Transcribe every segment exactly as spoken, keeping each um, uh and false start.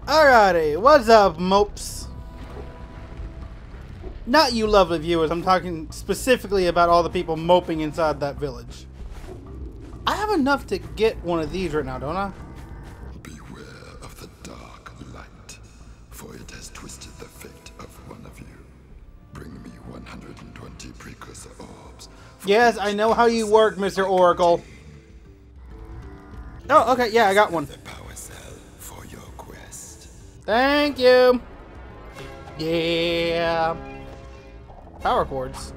Alrighty, what's up, mopes? Not you lovely viewers, I'm talking specifically about all the people moping inside that village. I have enough to get one of these right now, don't I? Beware of the dark light, for it has twisted the fate of one of you. Bring me one hundred twenty precursor orbs. Yes, I know how you work, Mister Oracle. Oh, okay, yeah, I got one. The power cell for your quest. Thank you. Yeah. Power cords.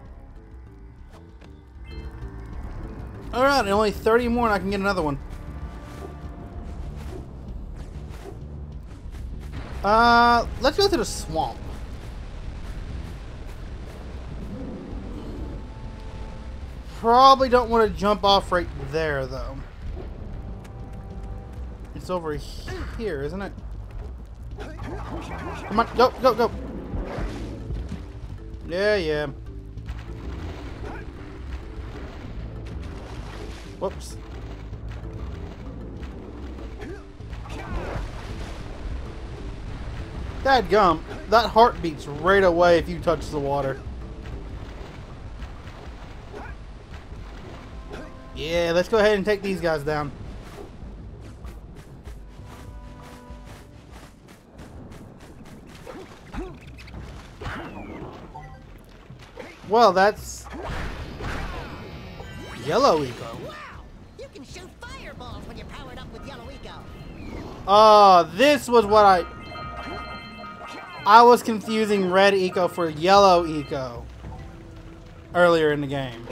Alright, only thirty more and I can get another one. Uh, let's go to the swamp. Probably don't want to jump off right there, though. It's over here, isn't it? Come on, go, go, go. Yeah, yeah. Whoops. Dadgum, that heart beats right away if you touch the water. Yeah, let's go ahead and take these guys down. Well, that's yellow eco. Wow, you can shoot fireballs when you're powered up with yellow eco. Oh, this was what I... I was confusing red eco for yellow eco earlier in the game.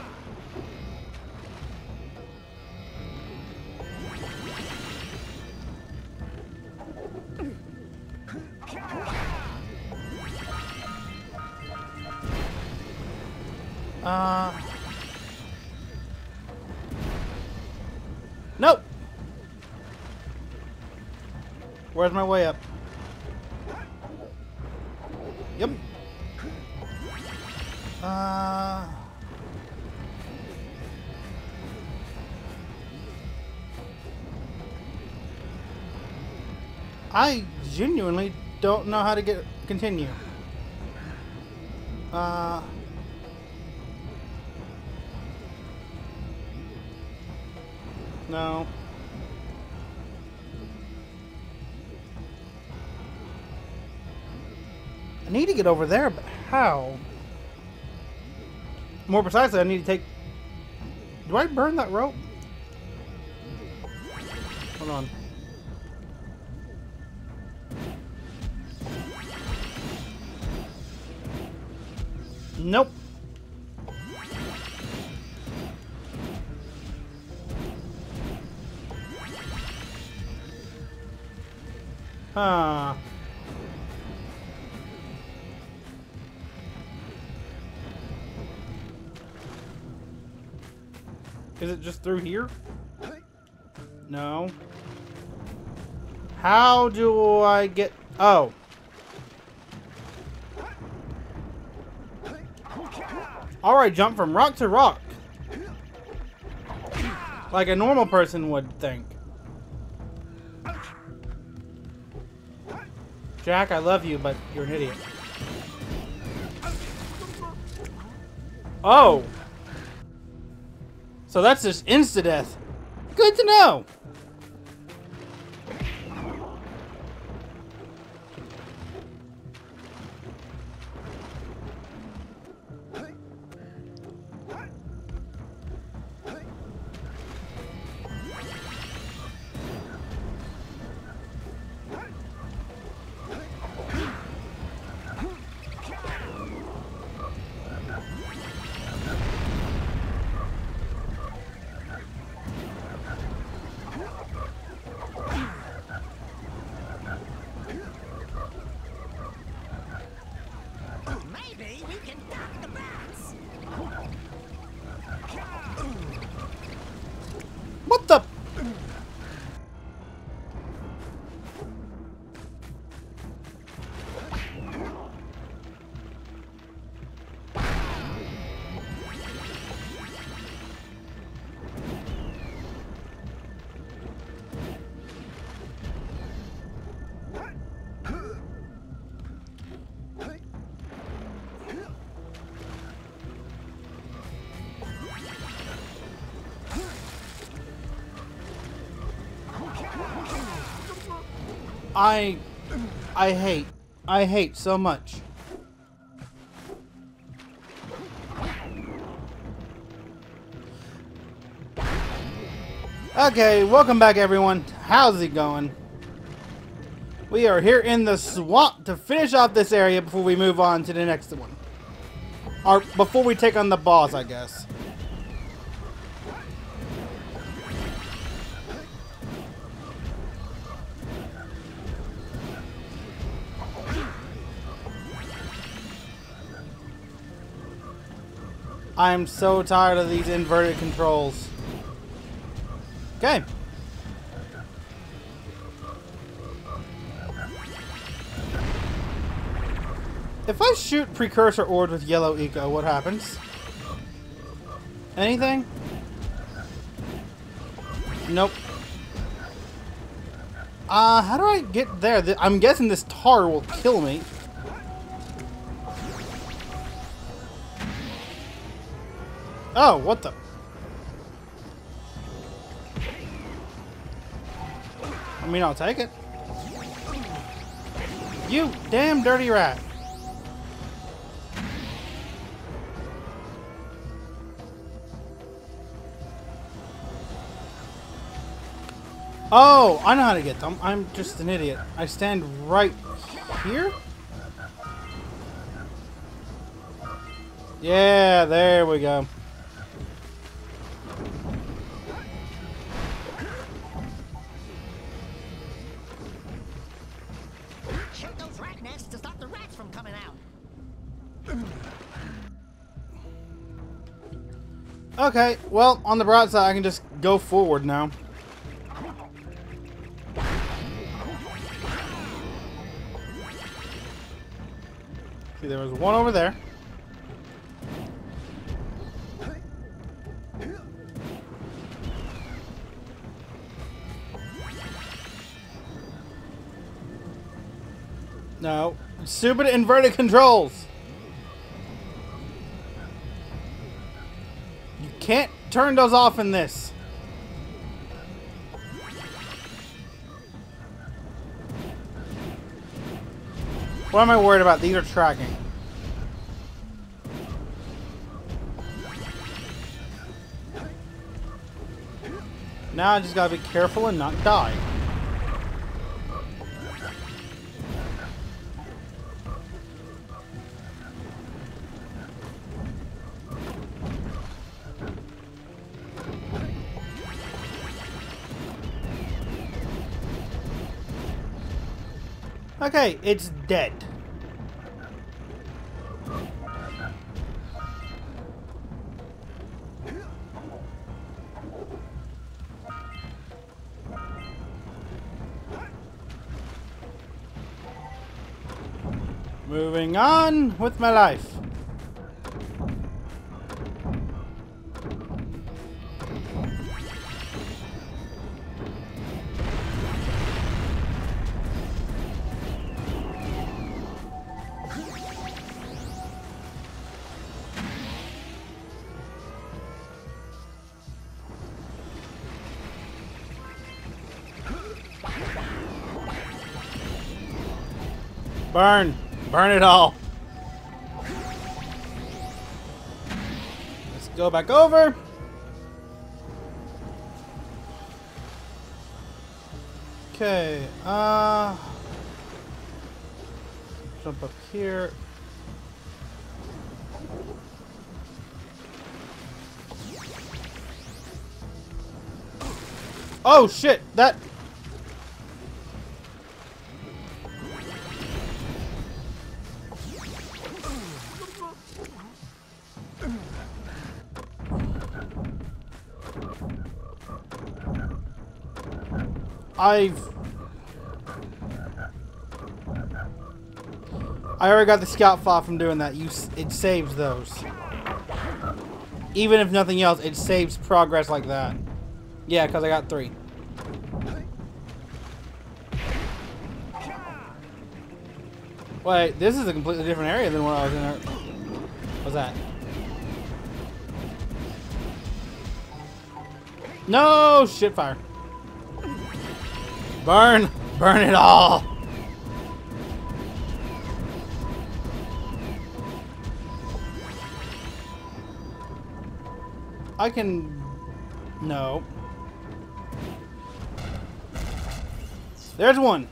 Uh... Nope! Where's my way up? Yep. Uh... I genuinely don't know how to get continue. Uh... No. I need to get over there, but how? More precisely, I need to take... Do I burn that rope? Hold on. Nope. Huh. Is it just through here? No. How do I get... Oh. Alright, jump from rock to rock. Like a normal person would think. Jak, I love you, but you're an idiot. Oh! So that's just insta-death. Good to know! I... I hate. I hate so much. Okay, welcome back everyone. How's it going? We are here in the swamp to finish off this area before we move on to the next one. Or before we take on the boss, I guess. I am so tired of these inverted controls. Okay. If I shoot precursor orbs with yellow eco, what happens? Anything? Nope. Uh, how do I get there? I'm guessing this tar will kill me. Oh, what the? I mean, I'll take it. You damn dirty rat. Oh, I know how to get them. I'm just an idiot. I stand right here? Yeah, there we go. Check those rat nests to stop the rats from coming out. Okay, well, on the bright side, I can just go forward now. See, there was one over there. No. Stupid inverted controls! You can't turn those off in this. What am I worried about? These are tracking. Now I just gotta be careful and not die. Okay, it's dead. Moving on with my life. Burn! Burn it all! Let's go back over. Okay, uh... jump up here. Oh shit! That... I've... I already got the scout file from doing that. You, it saves those. Even if nothing else, it saves progress like that. Yeah, because I got three. Wait, this is a completely different area than what I was in there. What's that? No! Shit fire. Burn! Burn it all! I can... No. There's one!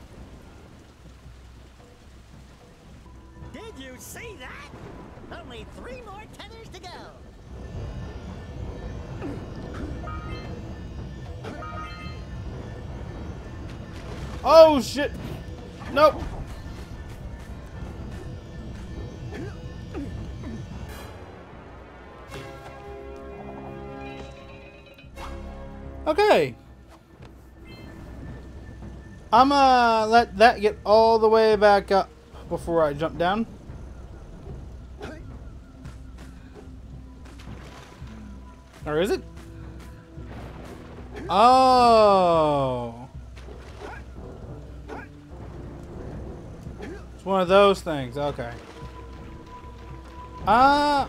Did you see that? Only three more tethers to go. Oh shit! Nope! Okay. I'm gonna let that get all the way back up before I jump down. Or is it? Oh. It's one of those things. Okay. Uh...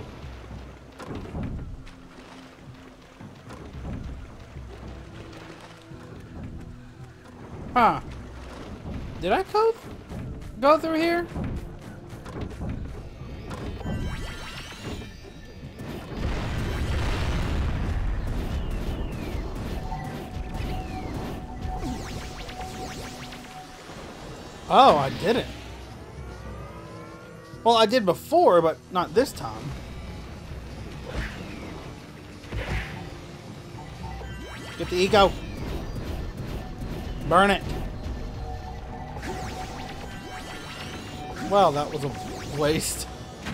Huh. Did I go, go through here? Oh, I didn't. Well, I did before, but not this time. Get the eco. Burn it. Well, that was a waste.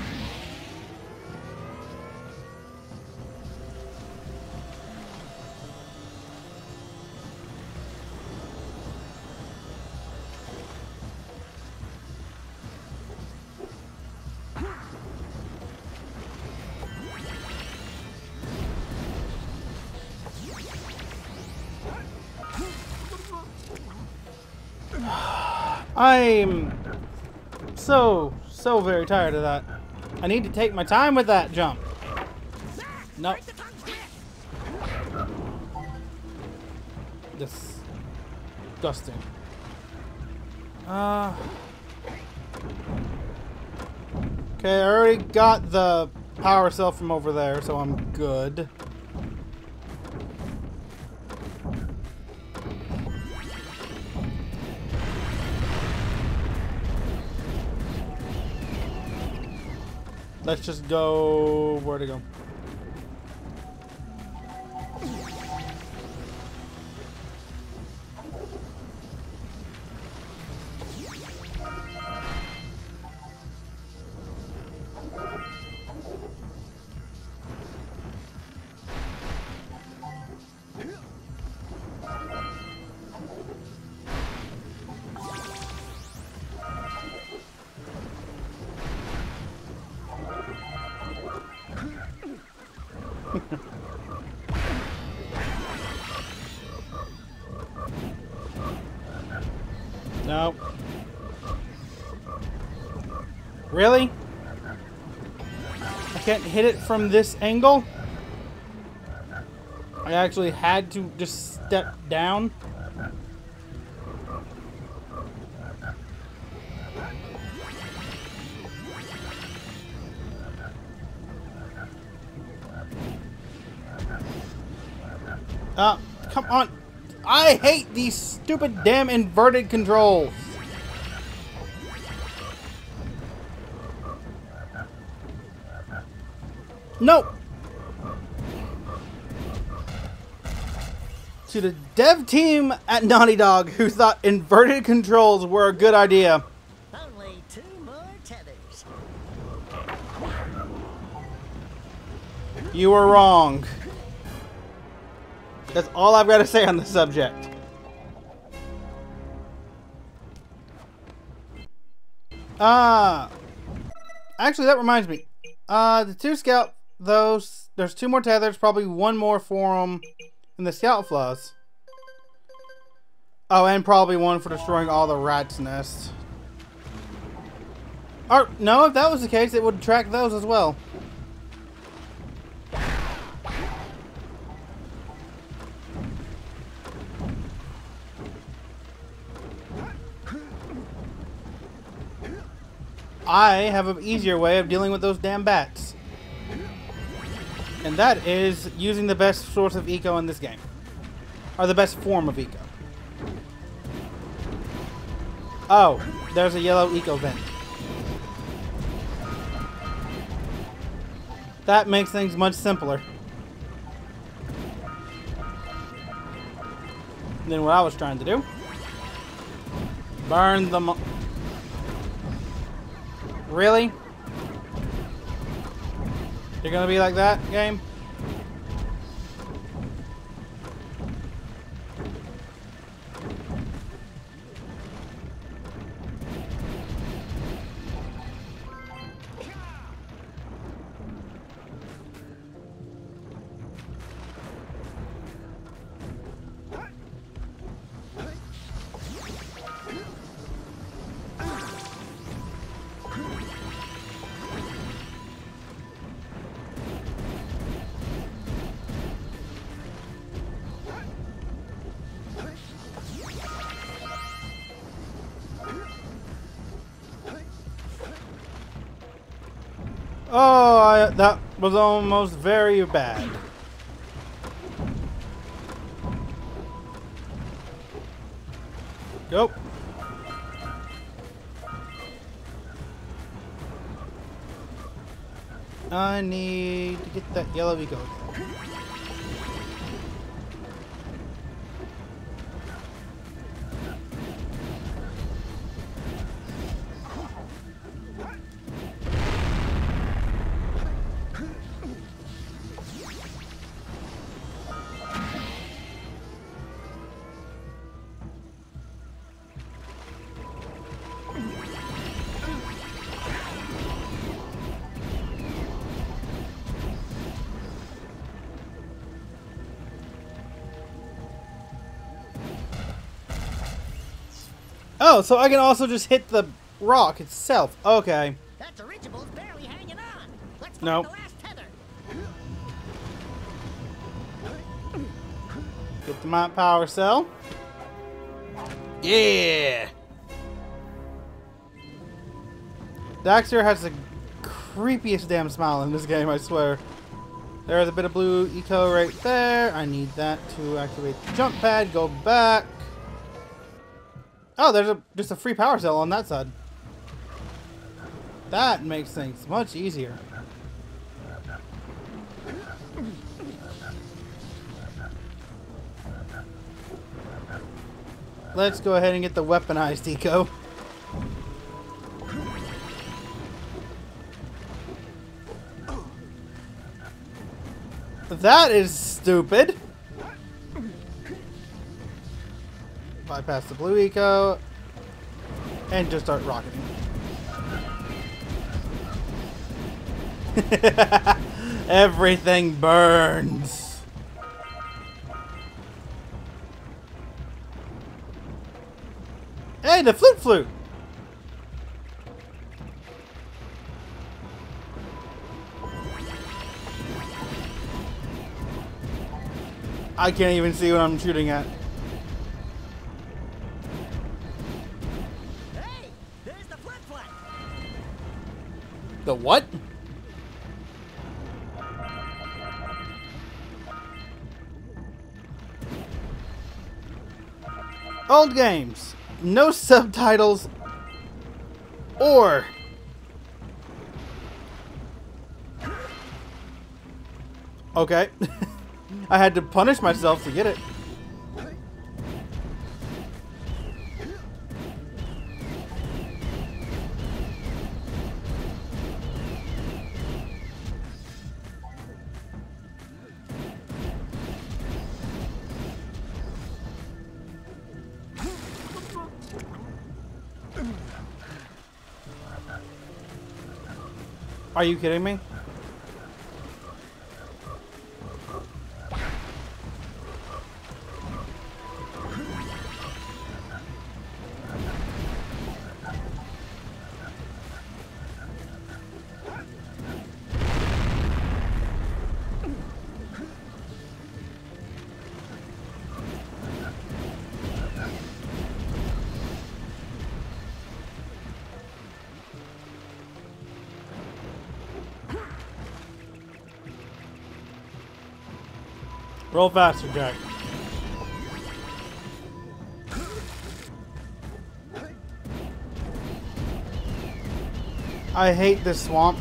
I'm so, so very tired of that. I need to take my time with that jump. Nope. Disgusting. Uh, okay, I already got the power cell from over there, so I'm good. Let's just go... Where to go? No. Really? I can't hit it from this angle? I actually had to just step down. Uh, come on. I hate these stupid damn inverted controls. Nope. To the dev team at Naughty Dog who thought inverted controls were a good idea. Only two more tethers. You were wrong. That's all I've got to say on the subject. Ah. Uh, actually, that reminds me. Uh, the two scout, those, there's two more tethers, probably one more for them in the scout flaws. Oh, and probably one for destroying all the rats' nests. Or, no, if that was the case, it would track those as well. I have an easier way of dealing with those damn bats. And that is using the best source of eco in this game. Or the best form of eco. Oh, there's a yellow eco vent. That makes things much simpler than what I was trying to do. Burn them. Really? You're gonna be like that, game? Oh, I, that was almost very bad. Go. I need to get that yellow eco. Oh, so I can also just hit the rock itself. Okay. That dirigible's barely hanging on. Let's find Nope. the last tether. Get the mount power cell. Yeah. Daxter has the creepiest damn smile in this game, I swear. There's a bit of blue eco right there. I need that to activate the jump pad. Go back. Oh, there's a just a free power cell on that side. That makes things much easier. Let's go ahead and get the weaponized eco. That is stupid. Bypass the blue eco and just start rocketing. Everything burns. Hey, the flute flute. I can't even see what I'm shooting at. Hey, there's the flip flap. The what? Old games. No subtitles. Or... Okay. I had to punish myself to get it. Are you kidding me? Roll faster, Jack. I hate this swamp.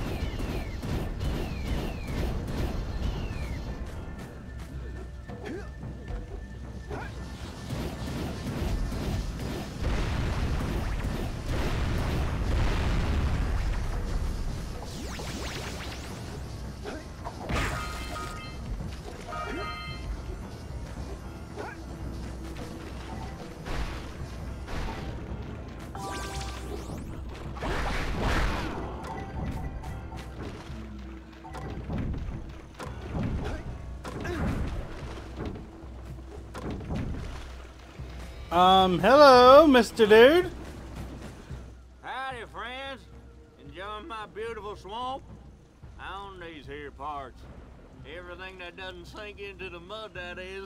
Um, hello, Mister Dude. Howdy, friends. Enjoying my beautiful swamp? I own these here parts. Everything that doesn't sink into the mud, that is.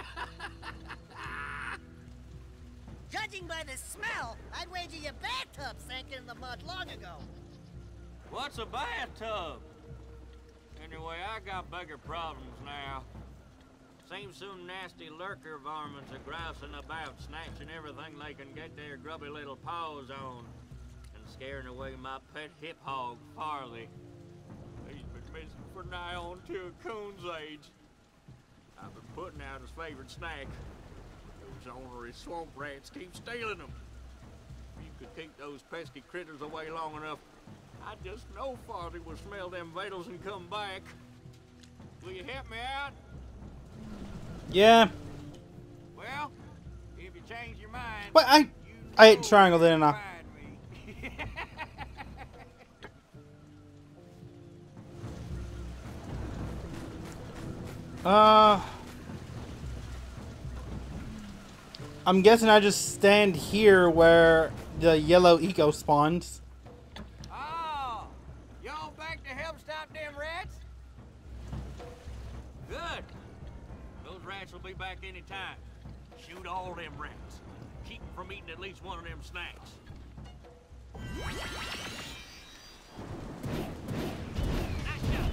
Judging by the smell, I'd wager your bathtub sank in the mud long ago. What's a bathtub? Anyway, I got bigger problems now. Seems some nasty lurker varmints are grousing about, snatching everything they can get their grubby little paws on, and scaring away my pet hip hog, Farley. He's been missing for nigh on to a coon's age. I've been putting out his favorite snack. Those ornery swamp rats keep stealing them. If you could keep those pesky critters away long enough, I just know Farley will smell them vitals and come back. Will you help me out? Yeah. Well, if you change your mind, But I, you I ate know triangle, where didn't to I? find me. Uh, I'm guessing I just stand here where the yellow eco spawns. Oh, y'all back to help stop them rats? Good. Those rats will be back any time. Shoot all them rats. Keep them from eating at least one of them snacks. Nice job.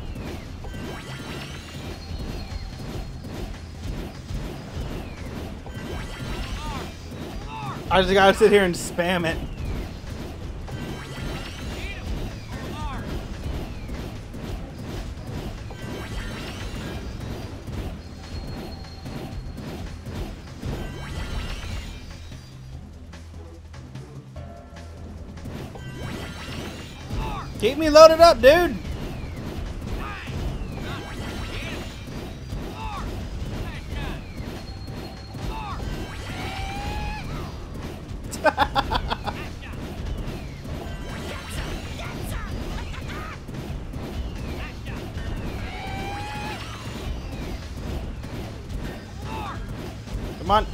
I just gotta sit here and spam it. Keep me loaded up, dude. Come on.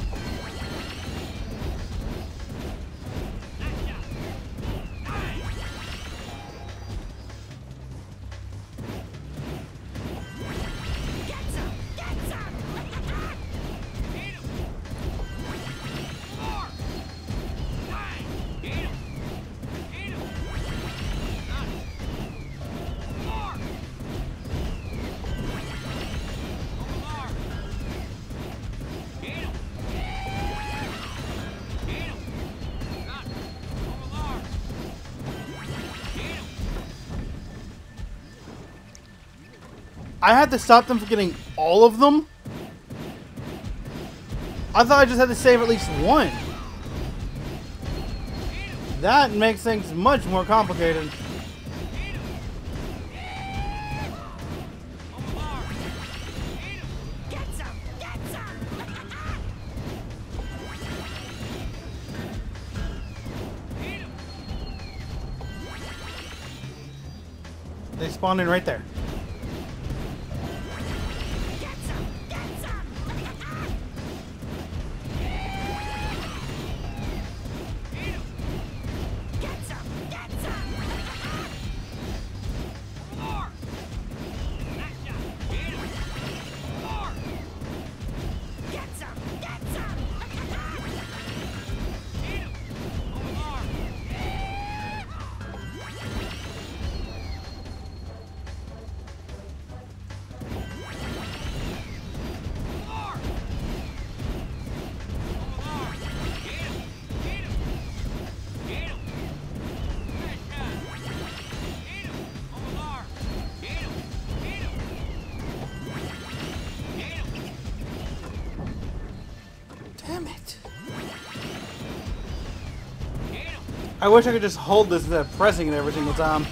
I had to stop them from getting all of them? I thought I just had to save at least one. That makes things much more complicated. They spawned in right there. I wish I could just hold this instead of pressing it every single time.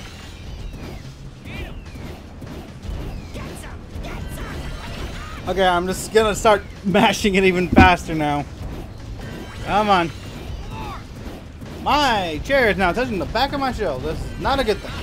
Okay, I'm just gonna start mashing it even faster now. Come on. My chair is now touching the back of my shelf. This is not a good thing.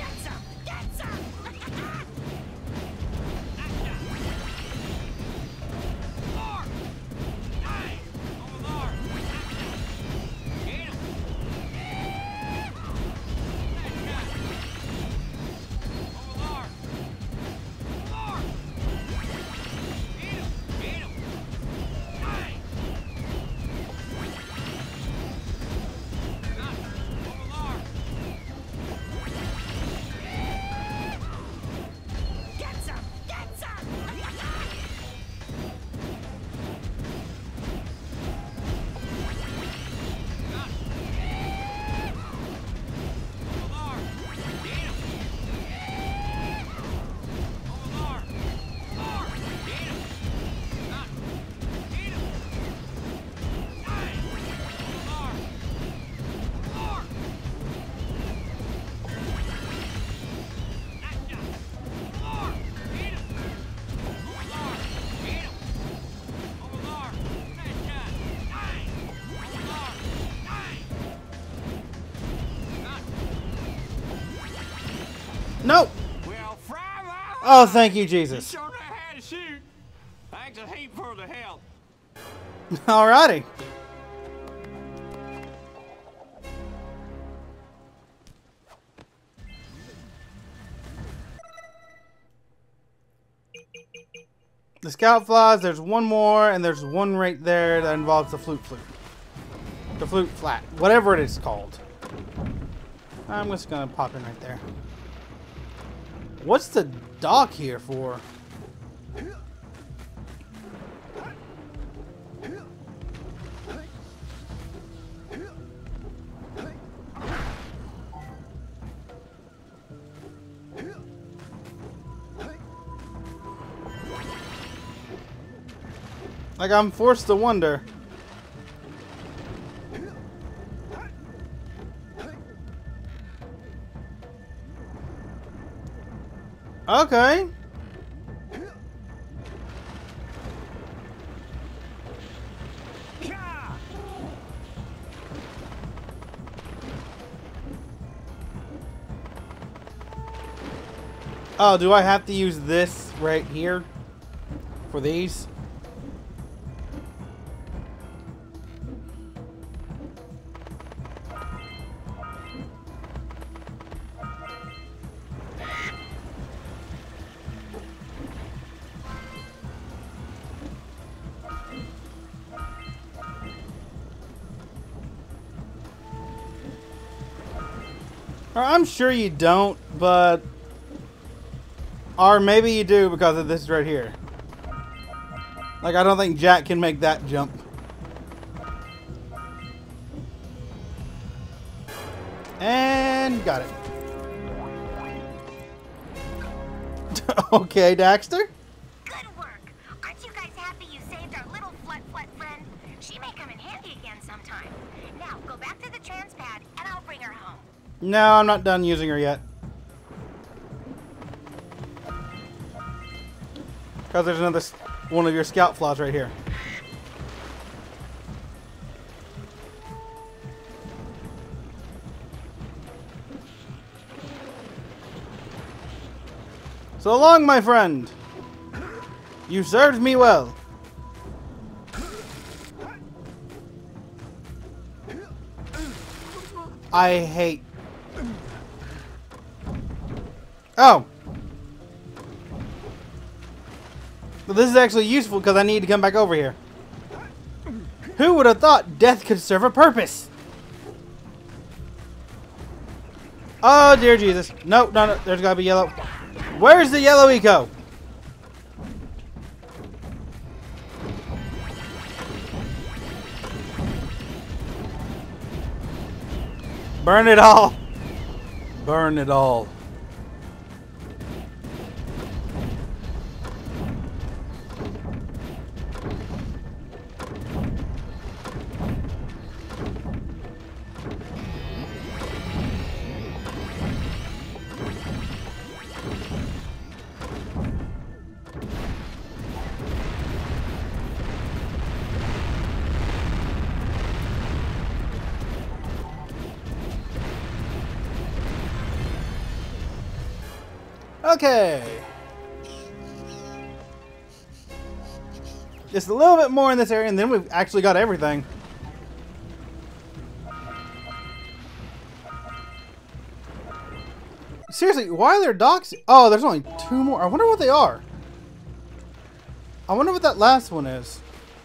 Nope. Well, Fry, Oh, thank you, Jesus. you sure know how to shoot. Thanks a heap for the help. Alrighty. The scout flies, there's one more, and there's one right there that involves the flute flute. The flute flat. Whatever it is called. I'm just gonna pop in right there. What's the dock here for? Like, I'm forced to wonder. Okay. Oh, do I have to use this right here for these? I'm sure you don't, but... Or maybe you do because of this right here. Like, I don't think Jak can make that jump. And got it. Okay, Daxter. Good work. Aren't you guys happy you saved our little flut-flut friend? She may come in handy again sometime. Now, go back to the transpad, and I'll bring her home. No, I'm not done using her yet. Because there's another one of your scout flaws right here. So long, my friend. You served me well. I hate... Oh. Well, this is actually useful because I need to come back over here. Who would have thought death could serve a purpose? Oh, dear Jesus. No, no, no. There's got to be yellow. Where's the yellow eco? Burn it all. Burn it all. Okay. Just a little bit more in this area, and then we've actually got everything. Seriously, why are there docks? Oh, there's only two more. I wonder what they are. I wonder what that last one is.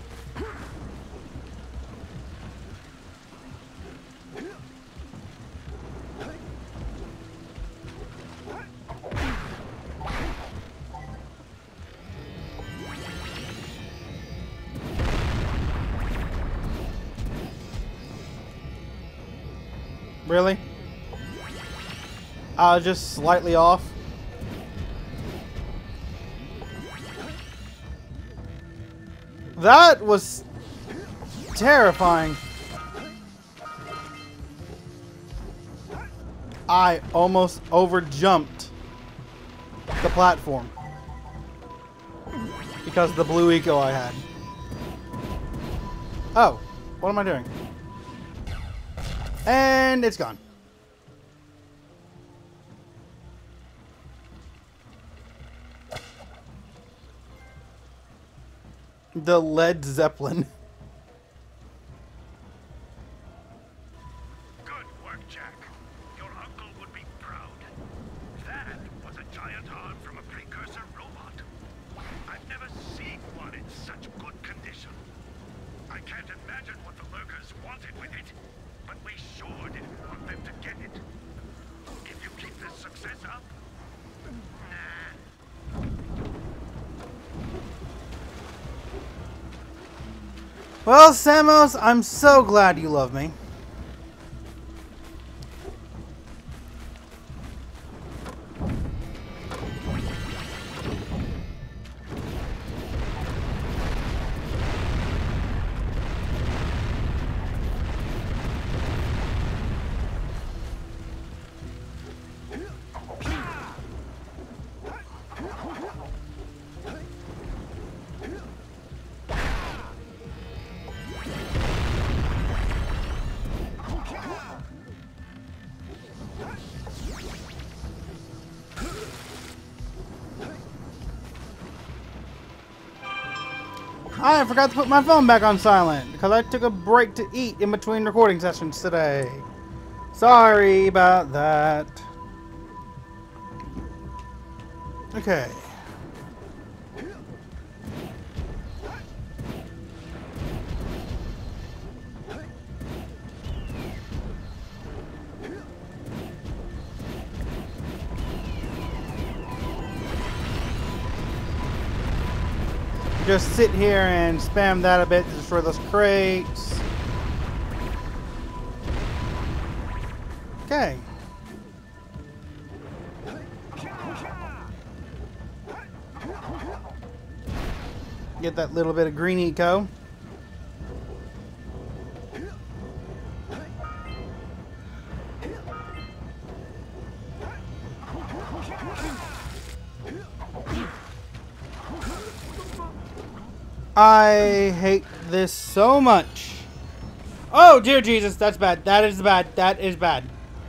Really? I was just slightly off. That was terrifying. I almost overjumped the platform because of the blue eco I had. Oh, what am I doing? And it's gone. The Led Zeppelin. Good work, Jack. Your uncle would be proud. That was a giant arm from a precursor robot. I've never seen one in such good condition. I can't imagine what the lurkers wanted with it, but we sure didn't want them to get it. If you keep this success up, nah. Well, Samos, I'm so glad you love me. I forgot to put my phone back on silent because I took a break to eat in between recording sessions today. Sorry about that. Okay. Just sit here and spam that a bit to destroy those crates. Okay. Get that little bit of green eco. I hate this so much. Oh, dear Jesus, that's bad. That is bad. That is bad.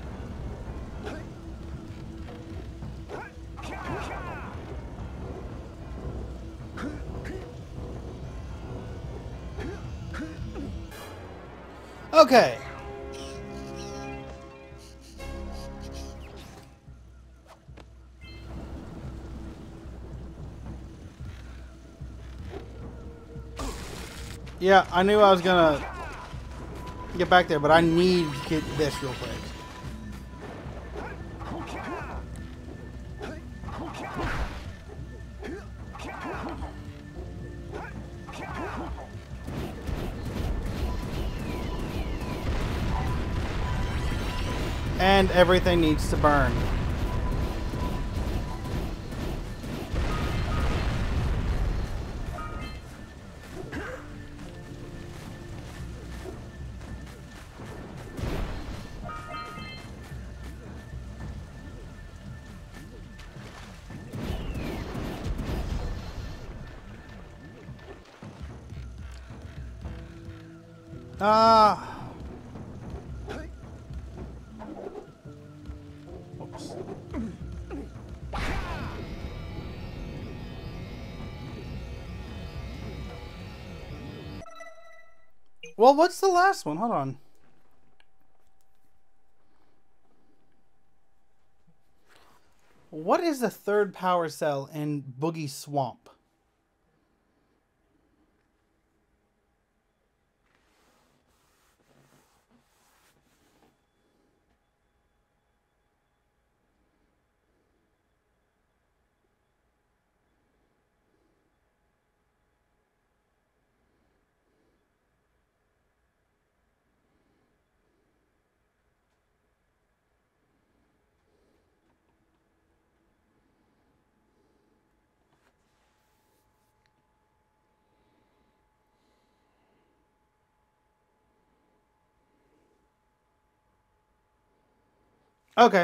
Okay. Yeah, I knew I was gonna get back there, but I need to get this real quick. And everything needs to burn. Ah. Oops. Well, what's the last one? Hold on. What is the third power cell in Boogie Swamp? Okay.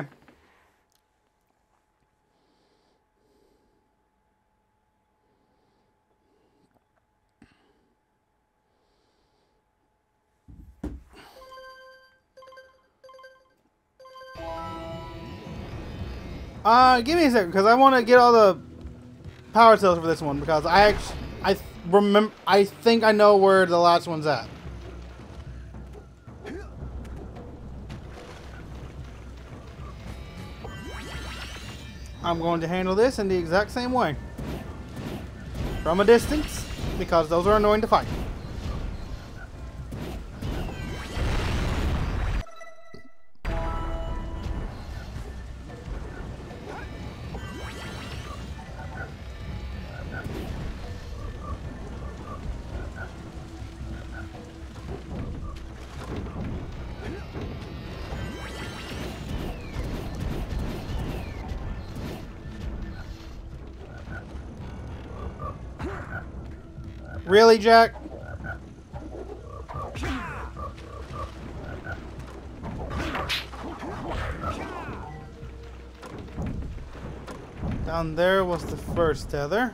Uh, give me a second, because I want to get all the power cells for this one, because I actually, I th remember, I think I know where the last one's at. I'm going to handle this in the exact same way. From a distance, because those are annoying to fight. Really, Jack? Down there was the first tether.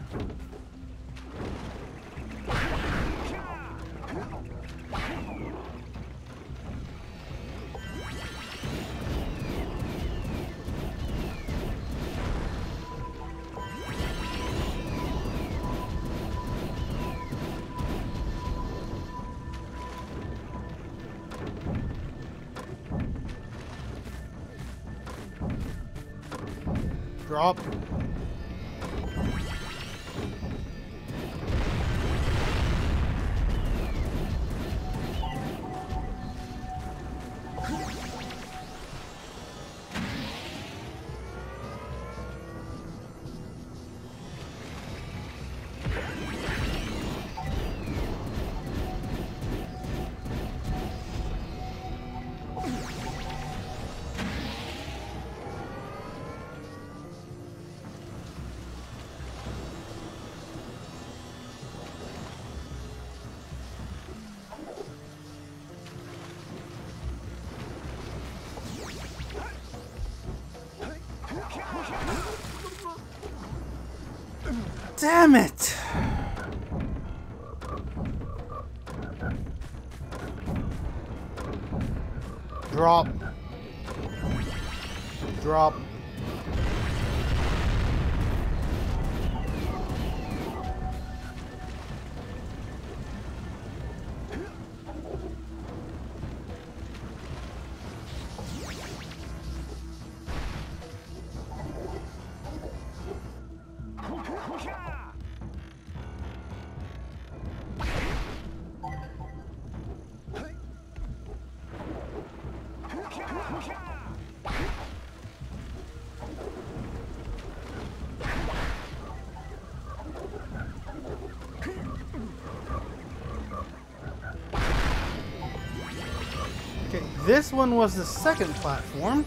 Drop. Damn it! Drop. Drop. Okay, this one was the second platform.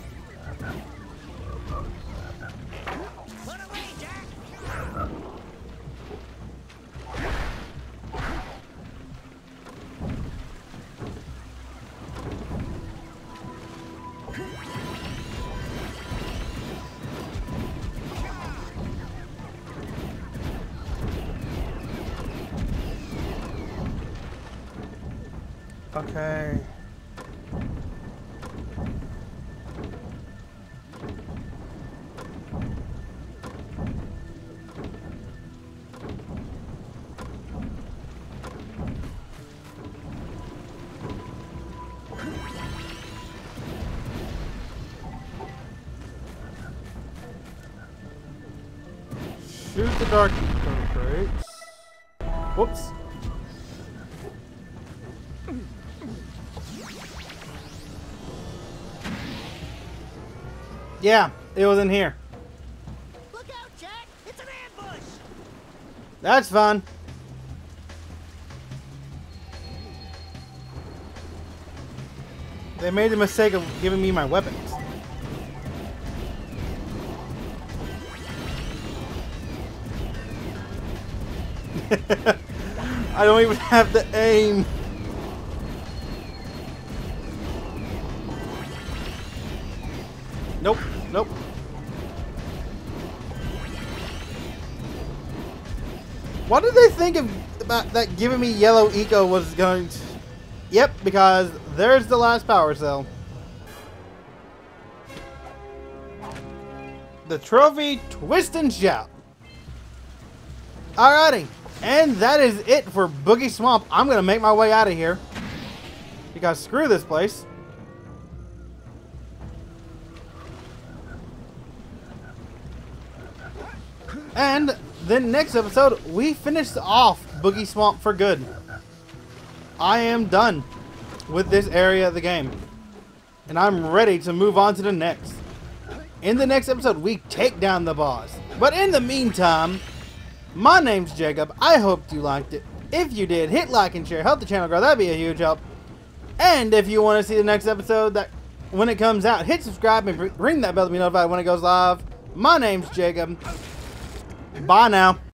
Put away, Jack! Okay. the dark eco crates. Whoops. Yeah, it was in here. Look out, Jack! It's an ambush! That's fun. They made the mistake of giving me my weapons. I don't even have to aim. Nope, nope. What did they think of about that giving me yellow eco was going to... Yep, because there's the last power cell. The trophy twist and shout. Alrighty, and that is it for Boogie Swamp. I'm gonna make my way out of here because screw this place. And then next episode, we finish off Boogie Swamp for good. I am done with this area of the game. And I'm ready to move on to the next. In the next episode, we take down the boss. But in the meantime, my name's Jacob. I hope you liked it. If you did, hit like and share. Help the channel grow. That'd be a huge help. And if you want to see the next episode, that when it comes out, hit subscribe and ring that bell to be notified when it goes live. My name's Jacob. Bye now.